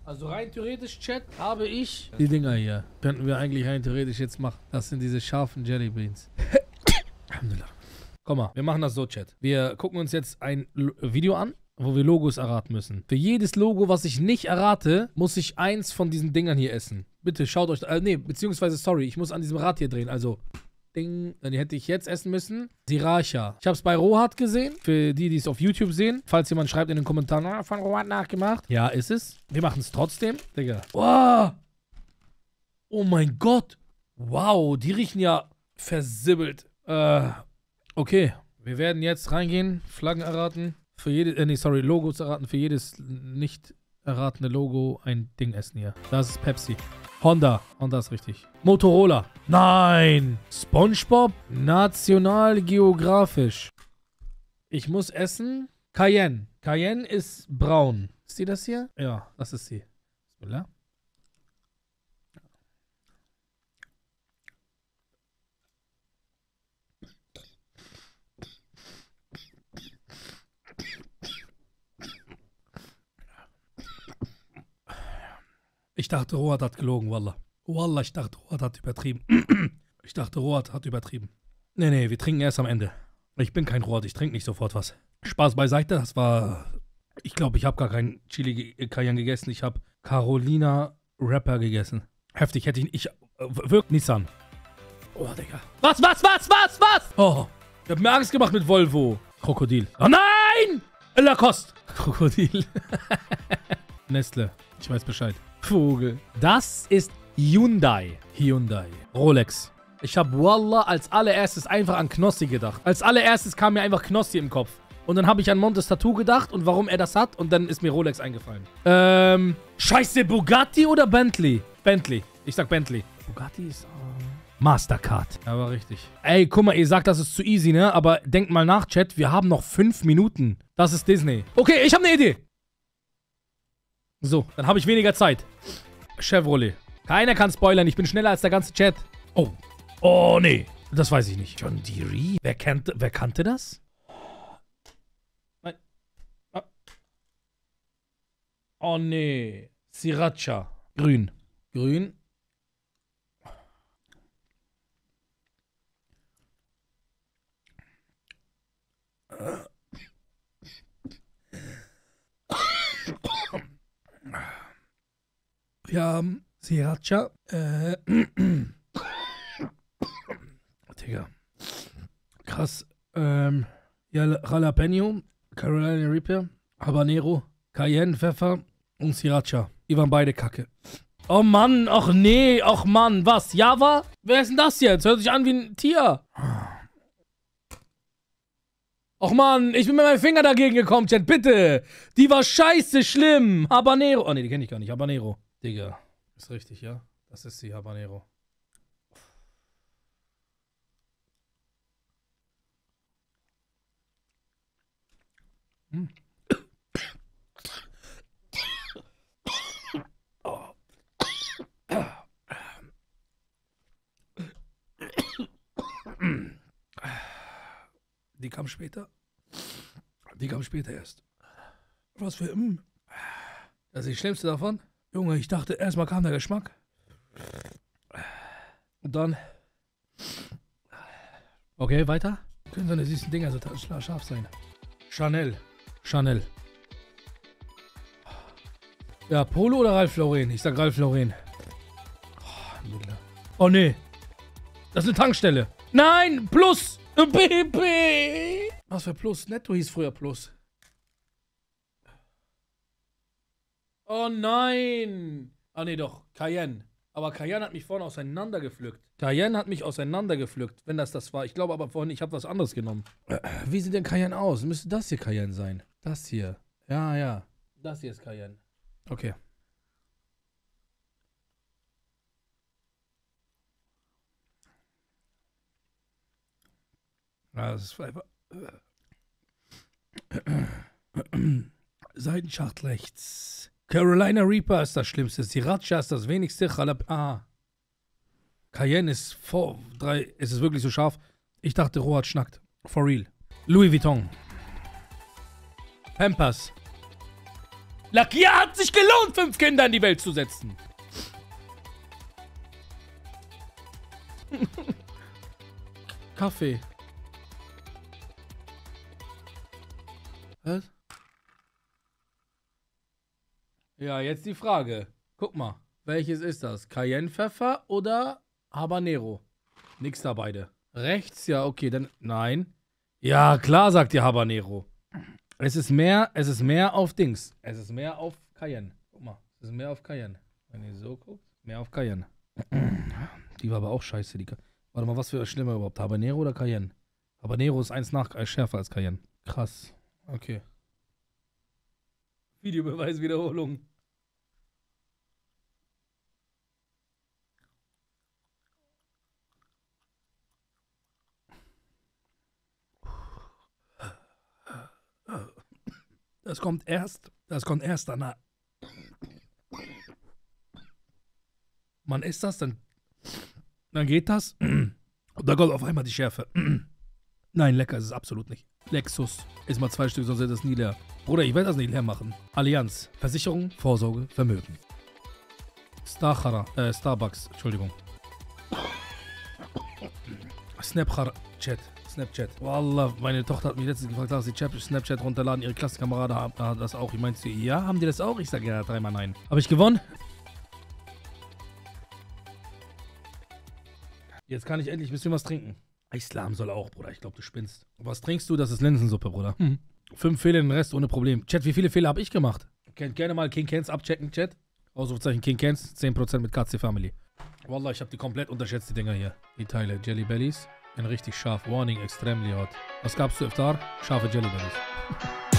Also rein theoretisch, Chat, habe ich die Dinger hier. Könnten wir eigentlich rein theoretisch jetzt machen. Das sind diese scharfen Jellybeans. Alhamdulillah. Komm mal, wir machen das so, Chat. Wir gucken uns jetzt ein Video an, wo wir Logos erraten müssen. Für jedes Logo, was ich nicht errate, muss ich eins von diesen Dingern hier essen. Bitte schaut euch... nee, beziehungsweise, sorry, ich muss an diesem Rad hier drehen. Also, Ding, dann hätte ich jetzt essen müssen. Sriracha. Ich habe es bei Rohat gesehen. Für die, die es auf YouTube sehen. Falls jemand schreibt in den Kommentaren, von Rohat nachgemacht. Ja, ist es. Wir machen es trotzdem. Digga. Wow. Oh mein Gott. Wow, die riechen ja versibbelt. Okay. Wir werden jetzt reingehen, Flaggen erraten. Für jedes, Logos erraten. Für jedes nicht erratene Logo ein Ding essen hier. Das ist Pepsi. Honda. Honda ist richtig. Motorola. Nein. SpongeBob. National Geografisch. Ich muss essen. Cayenne. Cayenne ist braun. Ist die das hier? Ja, das ist sie. Bismillah. Ich dachte, Rohat hat gelogen, Wallah. Wallah, ich dachte, Rohat hat übertrieben. Ich dachte, Rohat hat übertrieben. Nee, wir trinken erst am Ende. Ich bin kein Rohat, ich trinke nicht sofort was. Spaß beiseite, das war... Ich glaube, ich habe gar keinen Chili Cayenne gegessen. Ich habe Carolina Rapper gegessen. Heftig, hätte ich nicht... Wirkt Nissan. Oh, Digga. Was? Oh, ich hab mir Angst gemacht mit Volvo. Krokodil. Oh nein! Lacoste. Krokodil. Nestle. Ich weiß Bescheid. Vogel. Das ist Hyundai. Hyundai. Rolex. Ich habe Wallah als allererstes einfach an Knossi gedacht. Als allererstes kam mir einfach Knossi im Kopf. Und dann habe ich an Montes Tattoo gedacht und warum er das hat. Und dann ist mir Rolex eingefallen. Scheiße, Bugatti oder Bentley? Bentley. Ich sag Bentley. Bugatti ist... Mastercard. Ja, war richtig. Ey, guck mal, ihr sagt, das ist zu easy, ne? Aber denkt mal nach, Chat. Wir haben noch 5 Minuten. Das ist Disney. Okay, ich habe eine Idee. So, dann habe ich weniger Zeit. Chevrolet. Keiner kann spoilern. Ich bin schneller als der ganze Chat. Oh. Oh, nee. Das weiß ich nicht. John Deere? Wer kannte das? Nein. Oh, nee. Sriracha. Grün. Grün. Wir haben Sriracha. Digga. Krass. Jalapeno, Carolina Reaper, Habanero, Cayenne, Pfeffer und Sriracha. Die waren beide kacke. Oh Mann, ach nee, ach Mann, was? Java? Wer ist denn das jetzt? Hört sich an wie ein Tier. Och Mann, ich bin mit meinem Finger dagegen gekommen, Chat, bitte. Die war scheiße schlimm. Habanero. Oh ne, die kenne ich gar nicht. Habanero. Digga. Ist richtig, ja? Das ist die Habanero. Hm. Oh. Die kam später. Die kam später erst. Was für... Das ist das Schlimmste davon. Junge, ich dachte, erstmal kam der Geschmack. Und dann... Okay, weiter. Können so eine süßen Dinger so scharf sein. Chanel. Chanel. Ja, Polo oder Ralph Lauren? Ich sag Ralph Lauren. Oh, nee. Das ist eine Tankstelle. Nein, Plus. BP. Was für Plus? Netto hieß früher Plus. Oh nein. Ah, nee, doch. Cayenne. Aber Cayenne hat mich vorhin auseinandergepflückt. Cayenne hat mich auseinandergepflückt, wenn das war. Ich glaube aber vorhin, ich habe was anderes genommen. Wie sieht denn Cayenne aus? Müsste das hier Cayenne sein? Das hier. Ja, ja. Das hier ist Cayenne. Okay. Ja, das ist einfach... Seitenschacht rechts. Carolina Reaper ist das Schlimmste. Sriracha ist das wenigste. Cayenne ist vor 3. Ist es wirklich so scharf? Ich dachte, Rohat schnackt. For real. Louis Vuitton. Pampers. Lakia hat sich gelohnt, 5 Kinder in die Welt zu setzen. Kaffee. Was? Ja, jetzt die Frage. Guck mal, welches ist das? Cayennepfeffer oder Habanero? Nix da beide. Rechts, ja, okay, dann nein. Ja, klar, sagt ihr Habanero. Es ist mehr auf Dings. Es ist mehr auf Cayenne. Guck mal, es ist mehr auf Cayenne. Wenn ihr so guckt, mehr auf Cayenne. Die war aber auch scheiße. Warte mal, was für schlimmer überhaupt? Habanero oder Cayenne? Habanero ist eins schärfer als Cayenne. Krass. Okay. Videobeweis Wiederholung. Das kommt erst danach. Man isst das, dann geht das und dann kommt auf einmal die Schärfe. Nein, lecker ist es absolut nicht. Lexus. Iss mal 2 Stück, sonst ist das nie leer. Bruder, ich werde das nicht leer machen. Allianz. Versicherung, Vorsorge, Vermögen. Starbucks, Entschuldigung. Snapchat. Wallah, meine Tochter hat mich letztens gefragt, dass sie Snapchat runterladen, ihre Klassenkameraden haben das auch. Ich meinte, ja, haben die das auch? Ich sage ja 3-mal nein. Habe ich gewonnen? Jetzt kann ich endlich ein bisschen was trinken. Islam soll auch, Bruder. Ich glaube, du spinnst. Was trinkst du? Das ist Linsensuppe, Bruder. 5 Fehler, den Rest ohne Problem. Chat, wie viele Fehler habe ich gemacht? Könnt gerne mal King Cans abchecken, Chat. Ausrufezeichen King Cans, 10% mit KC Family. Wallah, ich habe die komplett unterschätzt, die Dinger hier. Die Teile. Jelly Bellies. Ein richtig scharf. Warning, extremely hot. Was gab's zu Iftar? Scharfe Jelly Bellies.